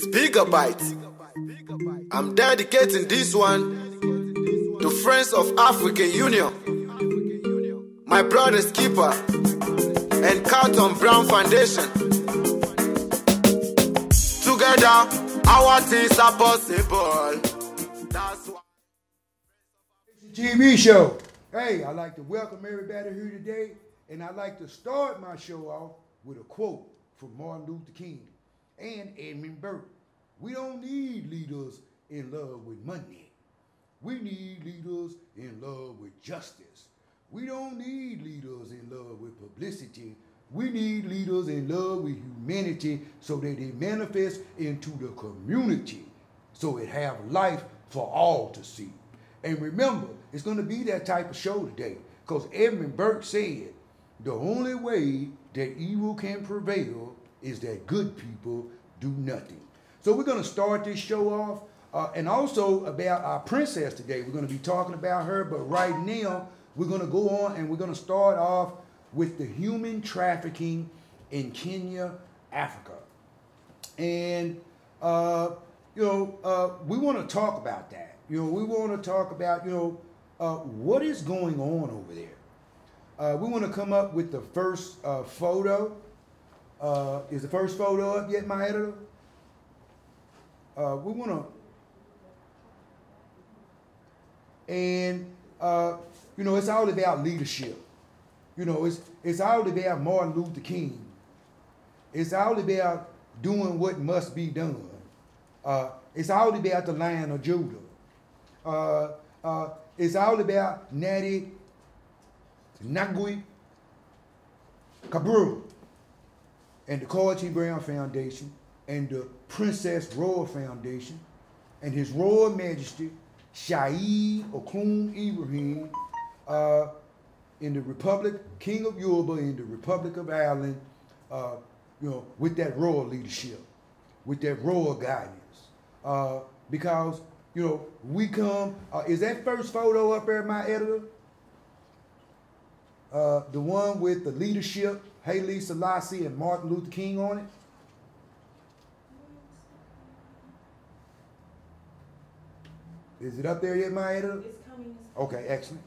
Gigabyte. I'm dedicating this one to friends of African Union, my brother's keeper, and Carlton Brown Foundation. Together, our things are possible. That's why. TV show. Hey, I'd like to welcome everybody here today, and I'd like to start my show off with a quote from Martin Luther King and Edmund Burke. We don't need leaders in love with money. We need leaders in love with justice. We don't need leaders in love with publicity. We need leaders in love with humanity so that they manifest into the community so it have life for all to see. And remember, it's going to be that type of show today because Edmund Burke said the only way that evil can prevail is that good people do nothing. So we're going to start this show off and also about our princess today. We're going to be talking about her, but right now we're going to go on and we're going to start off with the human trafficking in Kenya, Africa. And, we want to talk about that. We want to talk about, what is going on over there. We want to come up with the first photo. Is the first photo up yet, my editor? We want to, and, it's all about leadership. It's all about Martin Luther King. It's all about doing what must be done. It's all about the Lion of Judah. It's all about Natty Nagui Kaburu and the Carlton Brown Foundation and the Princess Royal Foundation and His Royal Majesty Saeed Okun Ibrahim in the Republic, King of Yoruba in the Republic of Ireland, with that royal leadership, with that royal guidance. Because, we come, is that first photo up there, my editor? The one with the leadership, Haile Selassie and Martin Luther King on it? Is it up there yet, my editor? It's coming. Okay, excellent.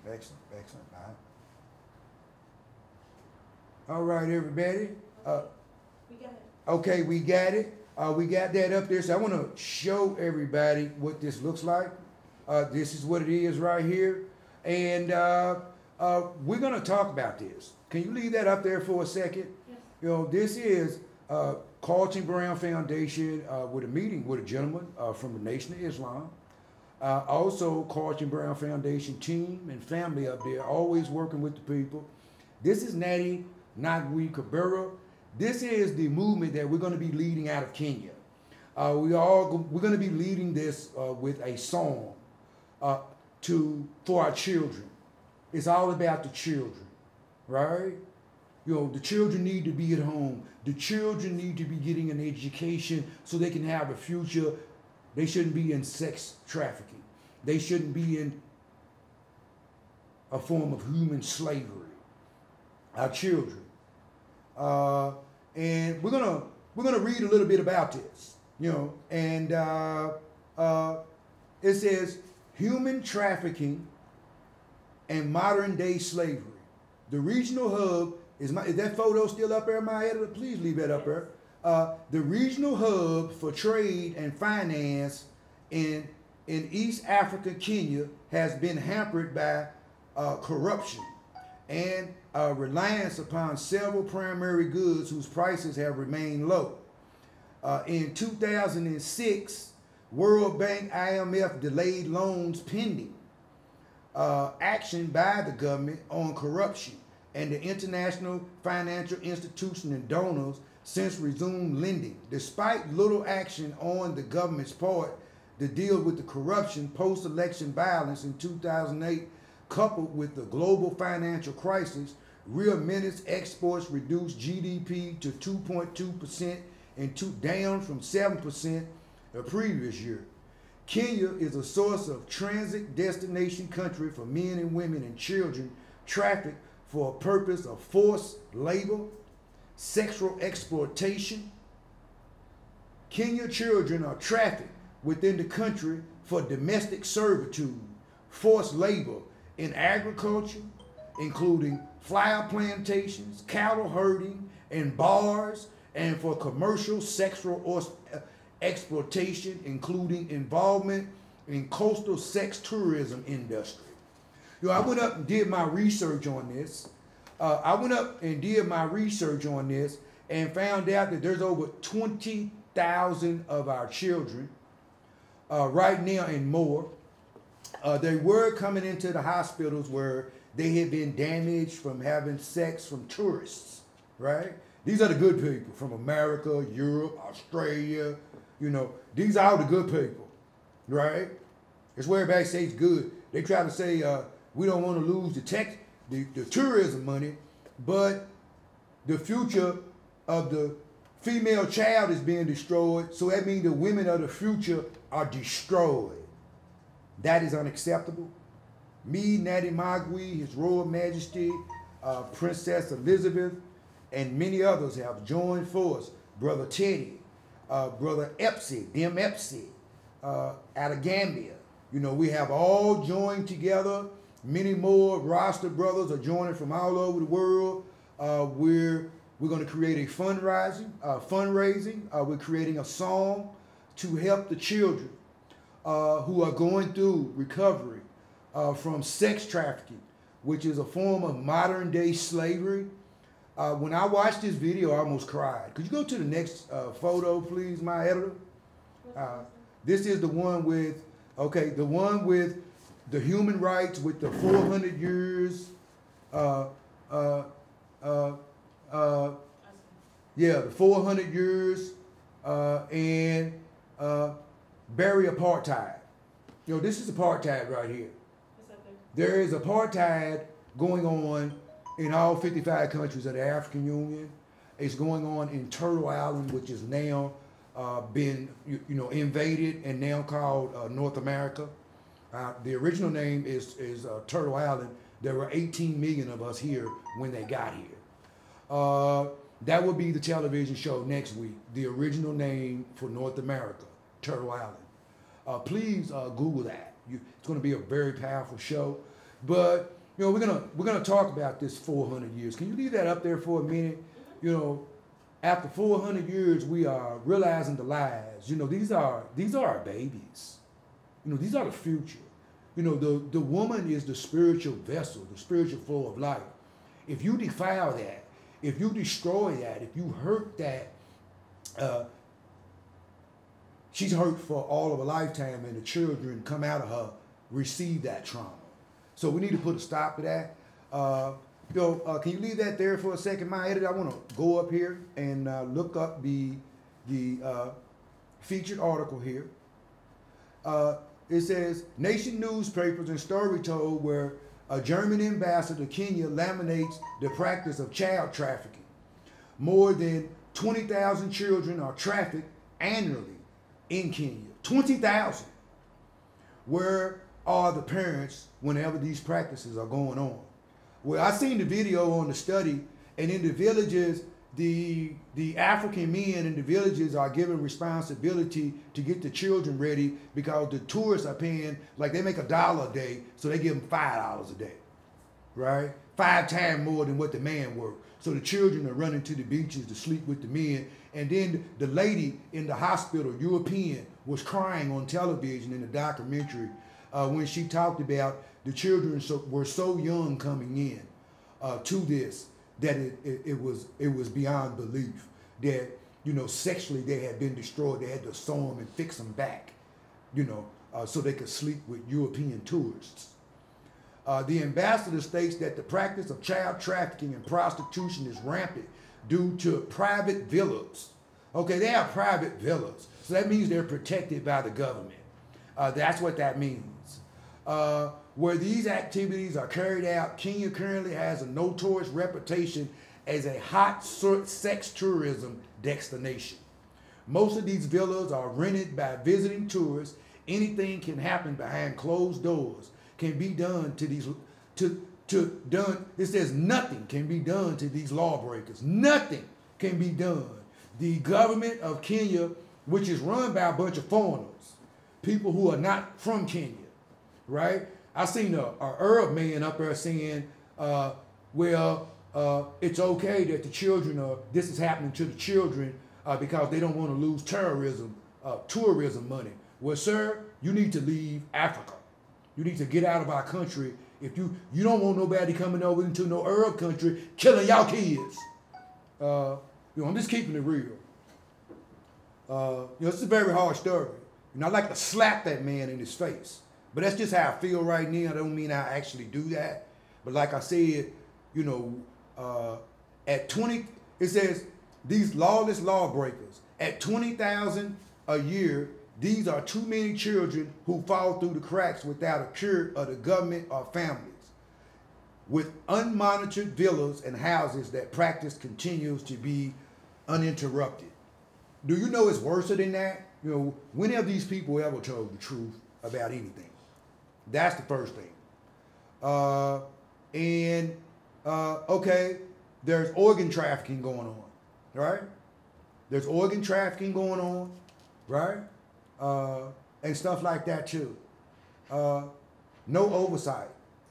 All right, everybody. We got it. Okay, we got it. We got that up there. So I want to show everybody what this looks like. This is what it is right here. And we're going to talk about this. Can you leave that up there for a second? Yes. This is Carlton Brown Foundation with a meeting with a gentleman from the Nation of Islam. Also, Carlton Brown Foundation team and family up there, always working with the people. This is Natty Nagui Kaburu. This is the movement that we're going to be leading out of Kenya. We're going to be leading this with a song for our children. It's all about the children, right? The children need to be at home. The children need to be getting an education so they can have a future. They shouldn't be in sex trafficking. They shouldn't be in a form of human slavery. Our children. And we're gonna read a little bit about this, and it says human trafficking and modern day slavery. The regional hub is that photo still up there, my editor? Please leave that up there. The regional hub for trade and finance in East Africa, Kenya, has been hampered by corruption and reliance upon several primary goods whose prices have remained low. In 2006, World Bank, IMF delayed loans pending action by the government on corruption, and the international financial institution and donors since resumed lending. Despite little action on the government's part to deal with the corruption, post-election violence in 2008, coupled with the global financial crisis, real minutes exports reduced GDP to 2.2% and down from 7% the previous year. Kenya is a source of transit destination country for men and women and children trafficked for a purpose of forced labor, sexual exploitation, Kenya children are trafficked within the country for domestic servitude, forced labor in agriculture, including flower plantations, cattle herding, and bars, and for commercial sexual exploitation, including involvement in coastal sex tourism industry. I went up and did my research on this. And found out that there's over 20,000 of our children right now and more. They were coming into the hospitals where they had been damaged from having sex from tourists, right? These are the good people from America, Europe, Australia. These are all the good people, right? It's where everybody says good. They try to say we don't want to lose the tourism money, but the future of the female child is being destroyed. So that means the women of the future are destroyed. That is unacceptable. Me, Natty Magui, His Royal Majesty, Princess Elizabeth, and many others have joined force. Brother Teddy, Brother Epsy, Dim Epsy, out of Gambia. We have all joined together. Many more roster brothers are joining from all over the world. We're going to create a fundraising. We're creating a song to help the children who are going through recovery from sex trafficking, which is a form of modern day slavery. When I watched this video, I almost cried. Could you go to the next photo, please, my editor? This is the one with, the one with the human rights with the 400 years, the 400 years and bury apartheid. This is apartheid right here. There is apartheid going on in all 55 countries of the African Union. It's going on in Turtle Island, which is now been invaded and now called North America. The original name is Turtle Island. There were 18 million of us here when they got here. That will be the television show next week. The original name for North America, Turtle Island. Please Google that. It's going to be a very powerful show. But we're gonna talk about this 400 years. Can you leave that up there for a minute? After 400 years, we are realizing the lies. These are our babies. These are the future. The woman is the spiritual vessel, the spiritual flow of life. If you defile that, if you destroy that, if you hurt that, she's hurt for all of a lifetime, and the children come out of her receive that trauma. So we need to put a stop to that. Can you leave that there for a second, my editor? I want to go up here and look up the featured article here. It says, Nation newspapers and story told where a German ambassador to Kenya lamentates the practice of child trafficking. More than 20,000 children are trafficked annually in Kenya. 20,000. Where are the parents whenever these practices are going on? Well, I seen the video on the study, and in the villages, the African men in the villages are given responsibility to get the children ready because the tourists are paying, like they make $1 a day, so they give them $5 a day, right? 5 times more than what the man worked. So the children are running to the beaches to sleep with the men. And then the lady in the hospital, European, was crying on television in the documentary when she talked about the children were so young coming in to this that it was beyond belief that sexually they had been destroyed. They had to sew them and fix them back, so they could sleep with European tourists. The ambassador states that the practice of child trafficking and prostitution is rampant due to private villas. Okay, they have private villas, so that means they're protected by the government. That's what that means. Where these activities are carried out, Kenya currently has a notorious reputation as a hot sex tourism destination. Most of these villas are rented by visiting tourists. Anything can happen behind closed doors. Can be done to these, it says nothing can be done to these lawbreakers. Nothing can be done. The government of Kenya which is run by a bunch of foreigners, people who are not from Kenya, right? I seen a Arab man up there saying, it's okay that the children this is happening to the children because they don't want to lose tourism money. Well, sir, you need to leave Africa. You need to get out of our country. If you don't want nobody coming over into no Arab country killing y'all kids. I'm just keeping it real. It's a very hard story. I'd like to slap that man in his face. But that's just how I feel right now. I don't mean I actually do that. But like I said, at 20, it says these lawless lawbreakers, at 20,000 a year, these are too many children who fall through the cracks without a cure of the government or families. With unmonitored villas and houses, that practice continues to be uninterrupted. Do you know it's worse than that? When have these people ever told the truth about anything? That's the first thing. Okay, there's organ trafficking going on, right? There's organ trafficking going on, right? And stuff like that too. No oversight.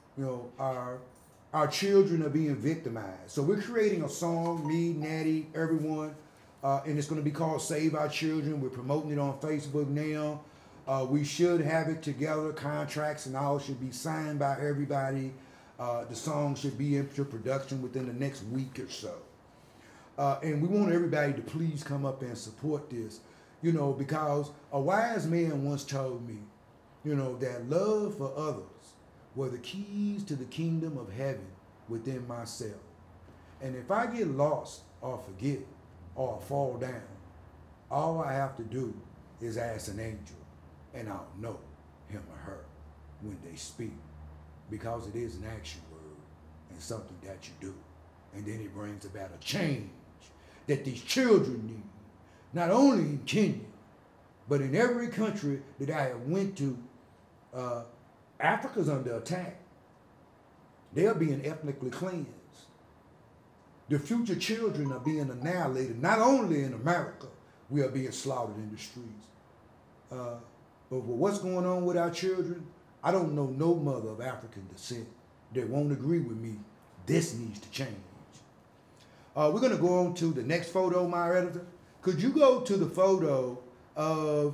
Our children are being victimized. So we're creating a song, me, Natty, everyone, and it's going to be called Save Our Children. We're promoting it on Facebook now. We should have it together. Contracts and all should be signed by everybody. The song should be into production within the next week or so. And we want everybody to please come up and support this, because a wise man once told me, that love for others were the keys to the kingdom of heaven within myself. And if I get lost or forget or fall down, all I have to do is ask an angel, and I'll know him or her when they speak, because it is an action word and something that you do. And then it brings about a change that these children need, not only in Kenya, but in every country that I have went to. Africa's under attack. They're being ethnically cleansed. The future children are being annihilated. Not only in America, we are being slaughtered in the streets. But what's going on with our children, I don't know no mother of African descent that won't agree with me. This needs to change. We're going to go on to the next photo, my editor. Could you go to the photo of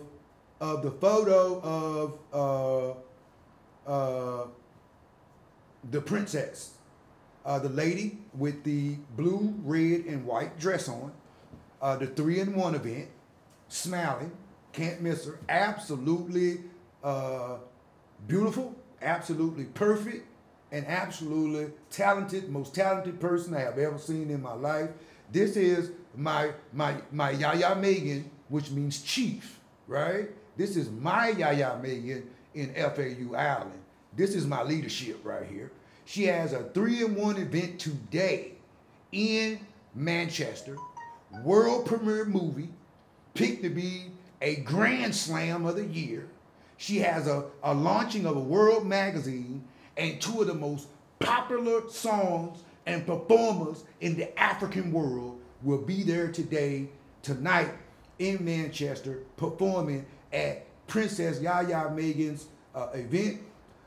the princess, the lady with the blue, red, and white dress on, the 3-in-1 event, smiling, can't miss her, absolutely beautiful, absolutely perfect, and absolutely talented, most talented person I have ever seen in my life. This is my Yaya Megan, which means chief, right? This is my Yaya Megan in FAU Ireland. This is my leadership right here. She has a 3-in-1 event today in Manchester, world premiere movie, picked to be a grand slam of the year. She has a launching of a world magazine, and 2 of the most popular songs and performers in the African world will be there tonight in Manchester, performing at Princess Yaya Megan's event.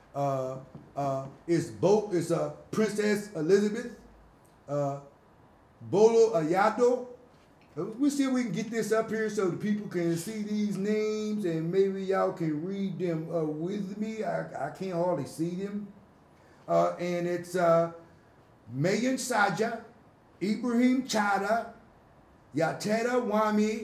It's Princess Elizabeth Bolo Ayato. We'll see if we can get this up here so the people can see these names and maybe y'all can read them with me. I can't hardly see them. And it's Megan Saja, Ibrahim Chada, Yateda Wami,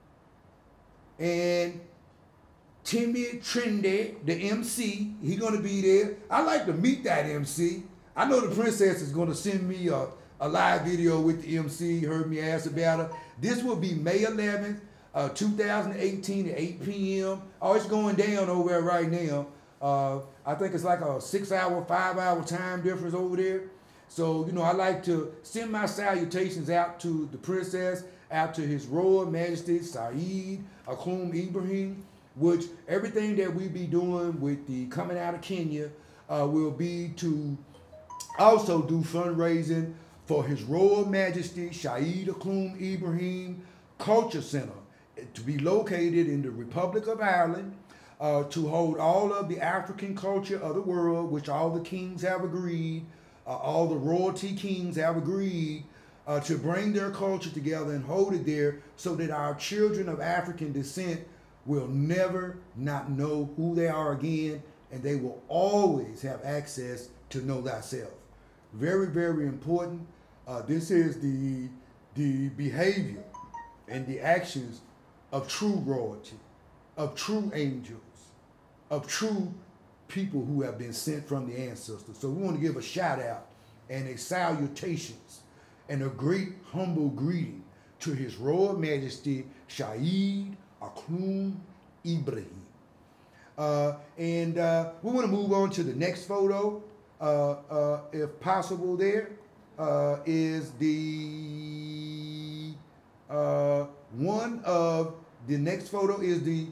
and Timmy Trinde, the MC. He's going to be there. I'd like to meet that MC. I know the princess is going to send me a live video with the MC. Heard me ask about her. This will be May 11th, 2018 at 8 p.m. Oh, it's going down over there right now. I think it's like a 6-hour, 5-hour time difference over there. So, I like to send my salutations out to the princess, out to His Royal Majesty Saeed Aklum Ibrahim, which everything that we be doing with the coming out of Kenya will be to also do fundraising for His Royal Majesty Saeed Aklum Ibrahim Culture Center to be located in the Republic of Ireland, to hold all of the African culture of the world, which all the kings have agreed, all the royalty kings have agreed to bring their culture together and hold it there so that our children of African descent will never not know who they are again, and they will always have access to know thyself. Very, very important. This is the behavior and the actions of true royalty, of true angels, of true people who have been sent from the ancestors. So we want to give a shout out and a salutations and a great humble greeting to His Royal Majesty Saeed Aklum Ibrahim. And we want to move on to the next photo, if possible. There is the one of the next photo is the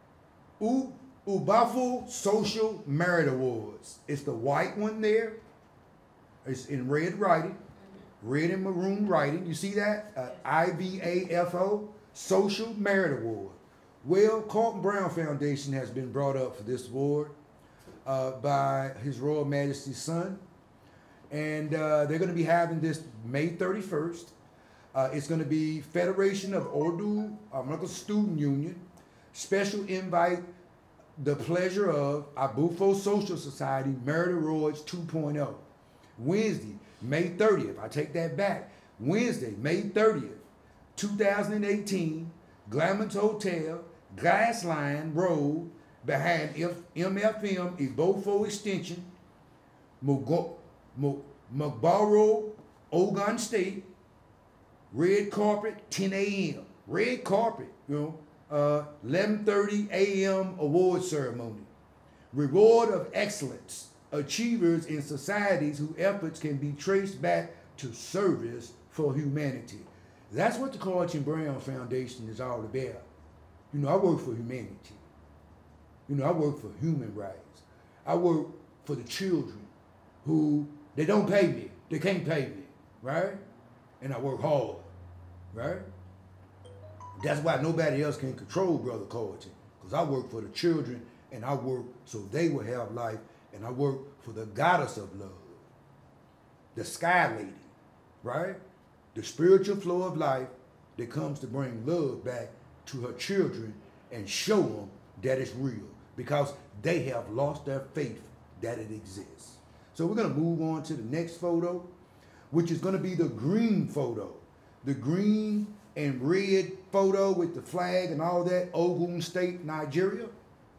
Ubafo Social Merit Awards. It's the white one there. It's in red writing, red and maroon writing. You see that? IBAFO Social Merit Award. Well, Carlton Brown Foundation has been brought up for this award by His Royal Majesty's son. And they're going to be having this May 31st. It's going to be Federation of Urdu American Student Union. Special invite, the pleasure of Abufo Social Society Merit Awards 2.0. Wednesday, May 30th. I take that back. Wednesday, May 30th, 2018, Glamour Hotel, Glassline Road, behind MFM Ibofo Extension, Mugboro, Ogun State. Red carpet, 10 a.m. Red carpet, 11:30 a.m. award ceremony. Reward of excellence, achievers in societies whose efforts can be traced back to service for humanity. That's what the Carlton Brown Foundation is all about. I work for humanity. I work for human rights. I work for the children who, they don't pay me. They can't pay me, right? And I work hard, right? That's why nobody else can control Brother Carlton, because I work for the children, and I work so they will have life, and I work for the goddess of love, the Sky Lady, right? The spiritual flow of life that comes to bring love back to her children and show them that it's real, because they have lost their faith that it exists. So we're going to move on to the next photo, which is going to be the green photo. The green and red photo with the flag and all that, Ogun State, Nigeria.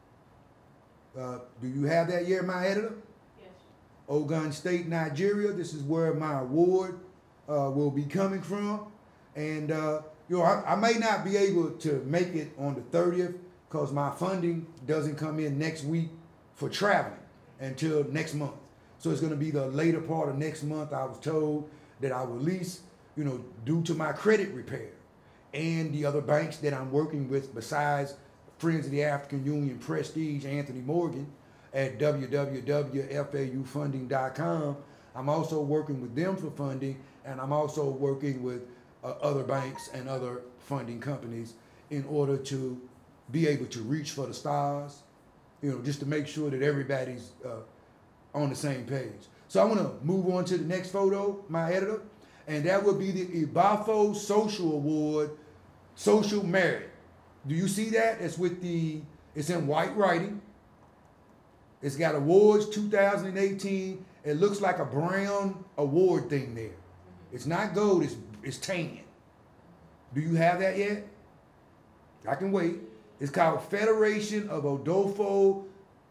Do you have that here, my editor? Yes. Ogun State, Nigeria. This is where my award will be coming from. And, I may not be able to make it on the 30th because my funding doesn't come in next week for traveling until next month. So it's going to be the later part of next month. I was told that I will at least, due to my credit repair and the other banks that I'm working with besides Friends of the African Union Prestige, Anthony Morgan at www.faufunding.com. I'm also working with them for funding, and I'm also working with other banks and other funding companies in order to be able to reach for the stars, just to make sure that everybody's on the same page. So I want to move on to the next photo, my editor, and that would be the Ibafo Social Award, Social Merit. Do you see that? It's in white writing. It's got awards 2018. It looks like a brown award thing there. It's not gold, it's tan. Do you have that yet? I can wait. It's called Federation of Odofo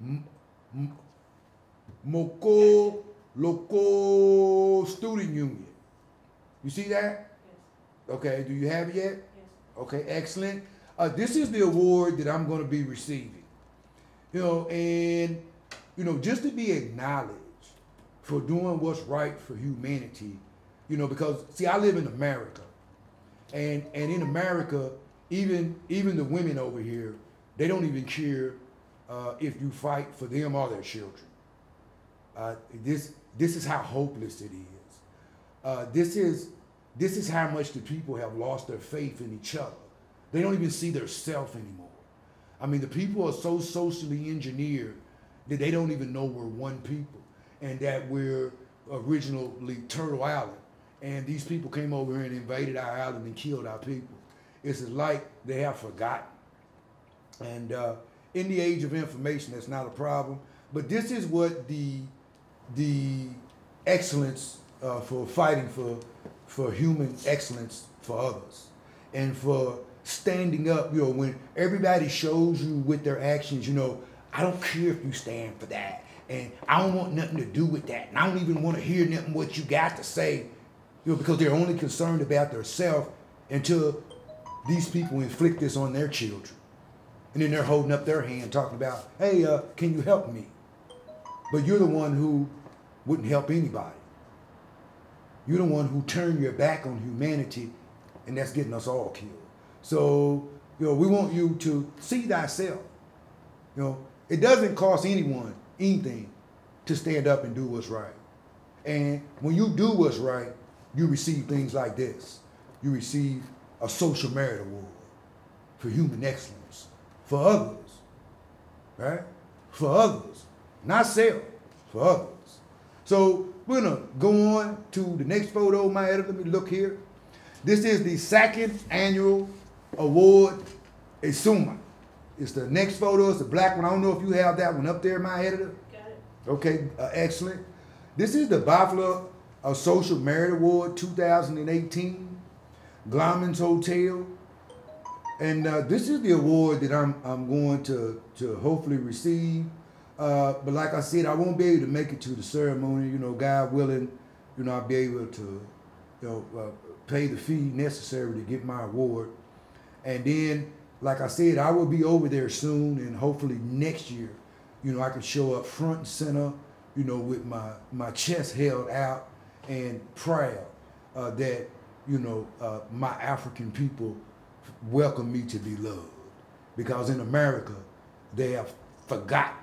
Moko Local Student Union. You see that? Yes. Okay, do you have it yet? Yes. Okay, excellent. This is the award that I'm going to be receiving. And just to be acknowledged for doing what's right for humanity, because, see, I live in America. And in America, even the women over here, they don't even care if you fight for them or their children. This is how hopeless it is. This is how much the people have lost their faith in each other. They don't even see their self anymore. I mean, the people are so socially engineered that they don't even know we're one people and that we're originally Turtle Island. And these people came over here and invaded our island and killed our people. It's like they have forgotten. And in the age of information, that's not a problem. But this is what the excellence for fighting for human excellence for others and for standing up, you know, when everybody shows you with their actions, you know, I don't care if you stand for that, and I don't want nothing to do with that, and I don't even want to hear nothing what you got to say, you know, because they're only concerned about themselves until these people inflict this on their children. And then they're holding up their hand talking about, hey, can you help me? But you're the one who wouldn't help anybody. You're the one who turned your back on humanity, and that's getting us all killed. So, you know, we want you to see thyself. You know, it doesn't cost anyone anything to stand up and do what's right. And when you do what's right, you receive things like this. You receive a social merit award for human excellence, for others, right? For others, not self, for others. So we're gonna go on to the next photo, my editor. Let me look here. This is the second annual award, Esuma. It's the next photo, it's the black one. I don't know if you have that one up there, my editor. Got it. Okay, excellent. This is the Buffalo Social Merit Award 2018, Glomans Hotel. And this is the award that I'm going to hopefully receive. But like I said, I won't be able to make it to the ceremony. You know, God willing, you know, I'll be able to, you know, pay the fee necessary to get my award. And then, like I said, I will be over there soon, and hopefully next year, you know, I can show up front and center, you know, with my chest held out and proud that, you know, my African people welcome me to be loved. Because in America, they have forgotten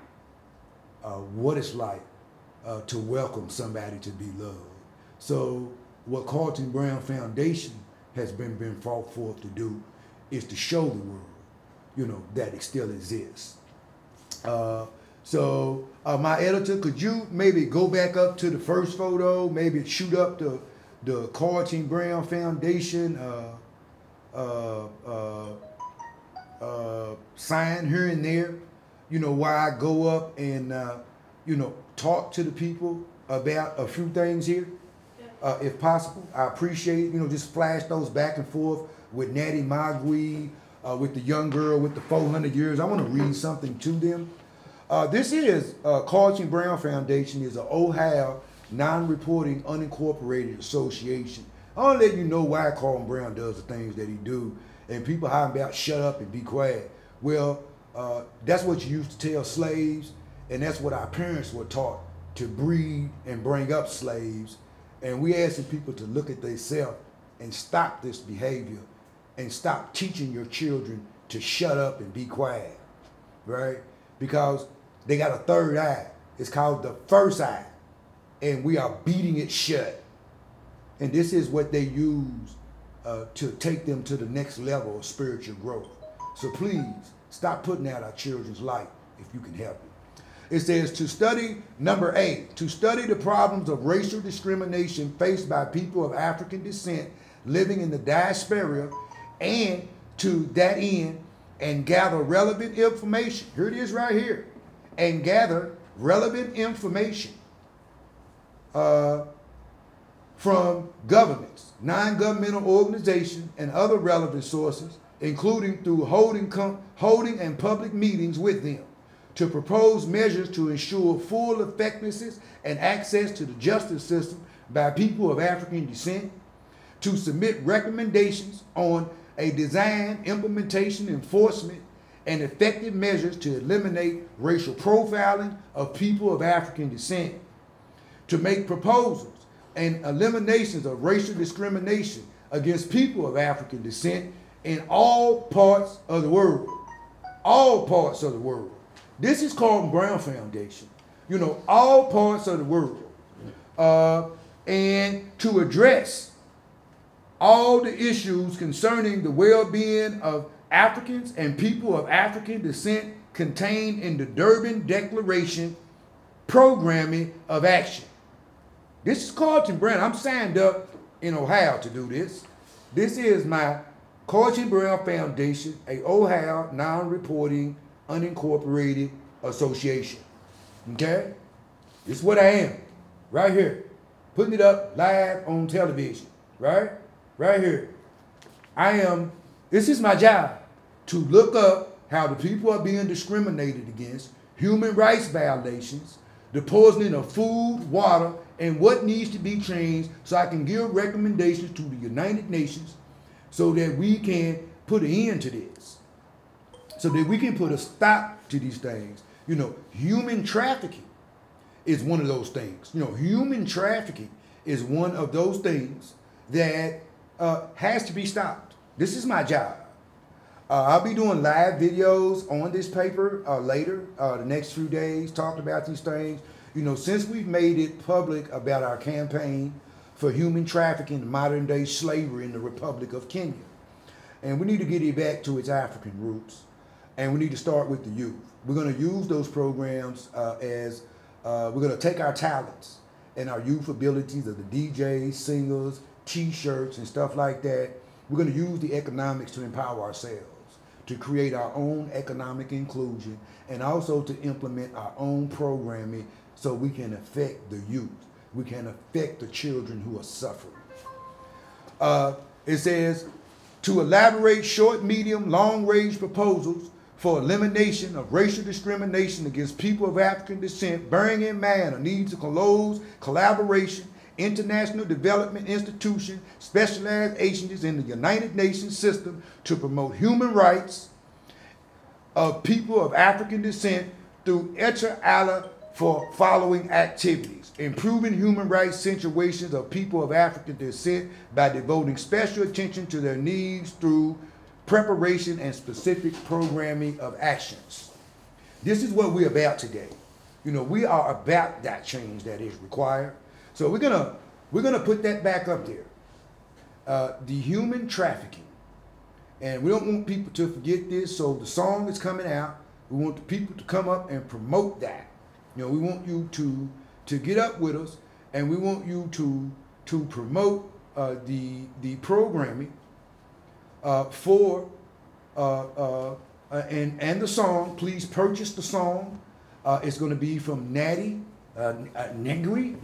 what it's like to welcome somebody to be loved. So what Carlton Brown Foundation has been brought forth to do is to show the world, you know, that it still exists. So my editor, could you maybe go back up to the first photo, maybe shoot up the Carlton Brown Foundation sign here and there, you know, while I go up and, you know, talk to the people about a few things here, if possible. I appreciate it, you know, just flash those back and forth with Natty Magui, with the young girl with the 400 years. I want to read something to them. This is Carlton Brown Foundation is an Ohio non-reporting unincorporated association. I want to let you know why Carlton Brown does the things that he do. And people hollering about shut up and be quiet. Well, that's what you used to tell slaves, and that's what our parents were taught to breed and bring up slaves. And we asking people to look at themselves and stop this behavior and stop teaching your children to shut up and be quiet, right? Because they got a third eye. It's called the first eye, and we are beating it shut. And this is what they use to take them to the next level of spiritual growth. So please, stop putting out our children's light if you can help it. It says to study, number 8, to study the problems of racial discrimination faced by people of African descent living in the diaspora, and to that end, and gather relevant information. Here it is right here. And gather relevant information from governments, non-governmental organizations, and other relevant sources, including through holding and public meetings with them, to propose measures to ensure full effectiveness and access to the justice system by people of African descent, to submit recommendations on a design, implementation, enforcement, and effective measures to eliminate racial profiling of people of African descent, to make proposals and eliminations of racial discrimination against people of African descent in all parts of the world. All parts of the world. This is called Brown Foundation. You know, all parts of the world. And to address all the issues concerning the well-being of Africans and people of African descent contained in the Durban Declaration Programming of Action. This is Carlton Brown. I'm signed up in Ohio to do this. This is my Carlton Brown Foundation, a Ohio non-reporting, unincorporated association. Okay? This is what I am, right here. Putting it up live on television, right? Right here. This is my job, to look up how the people are being discriminated against, human rights violations, the poisoning of food, water, and what needs to be changed, so I can give recommendations to the United Nations so that we can put an end to this, so that we can put a stop to these things. You know, human trafficking is one of those things. You know, human trafficking is one of those things that has to be stopped. This is my job. I'll be doing live videos on this paper later, the next few days, talking about these things. You know, since we've made it public about our campaign for human trafficking and modern day slavery in the Republic of Kenya. And we need to get it back to its African roots. And we need to start with the youth. We're going to use those programs we're going to take our talents and our youth abilities of the DJs, singers, t-shirts and stuff like that. We're going to use the economics to empower ourselves, to create our own economic inclusion, and also to implement our own programming so we can affect the youth. We can affect the children who are suffering. It says, to elaborate short, medium, long-range proposals for elimination of racial discrimination against people of African descent, bearing in mind the need to close collaboration, international development institutions, specialized agencies in the United Nations system to promote human rights of people of African descent through inter alia for following activities: improving human rights situations of people of African descent by devoting special attention to their needs through preparation and specific programming of actions. This is what we're about today. You know, we are about that change that is required. So we're gonna put that back up there. The human trafficking, and we don't want people to forget this. So the song is coming out. We want the people to come up and promote that. You know, we want you to get up with us, and we want you to promote the programming and the song. Please purchase the song. It's going to be from Natty Negri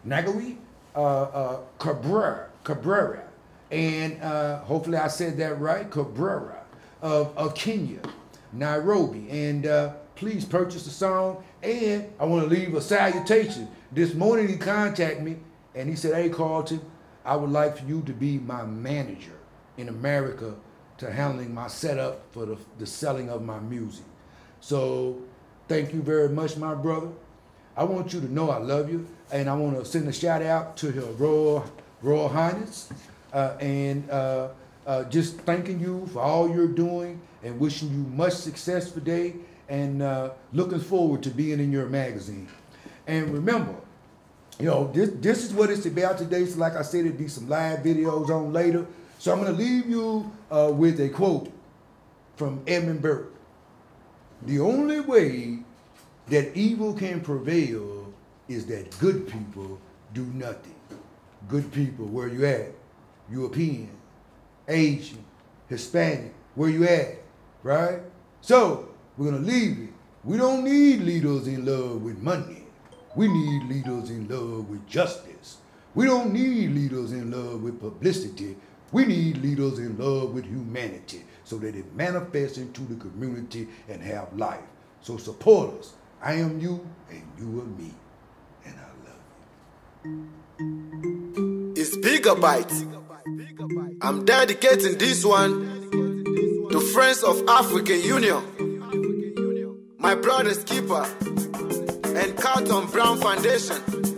Cabrera, and hopefully I said that right, Cabrera of Kenya, Nairobi. And please purchase the song. And I want to leave a salutation. This morning he contacted me and he said, "Hey Carlton, I would like for you to be my manager in America to handling my setup for the selling of my music." So thank you very much, my brother. I want you to know I love you, and I want to send a shout out to her Royal Highness, and just thanking you for all you're doing and wishing you much success today, and looking forward to being in your magazine. And remember, you know, this is what it's about today. So like I said, it'll be some live videos on later. So I'm going to leave you with a quote from Edmund Burke. "The only way that evil can prevail is that good people do nothing." Good people, where you at? European, Asian, Hispanic, where you at? Right? So we're going to leave it. We don't need leaders in love with money. We need leaders in love with justice. We don't need leaders in love with publicity. We need leaders in love with humanity so that it manifests into the community and have life. So support us. I am you and you are me. And I love you. It's Gigabyte. I'm dedicating this one to Friends of African Union, my brother's keeper, and Carlton Brown Foundation.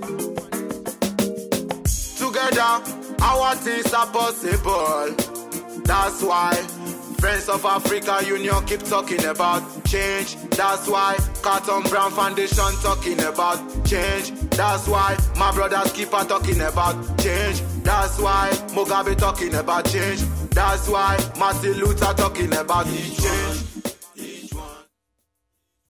Together, our things are possible. That's why Friends of Africa Union keep talking about change. That's why Carlton Brown Foundation talking about change. That's why my brothers keep on talking about change. That's why Mugabe talking about change. That's why Martin Luther talking about the change.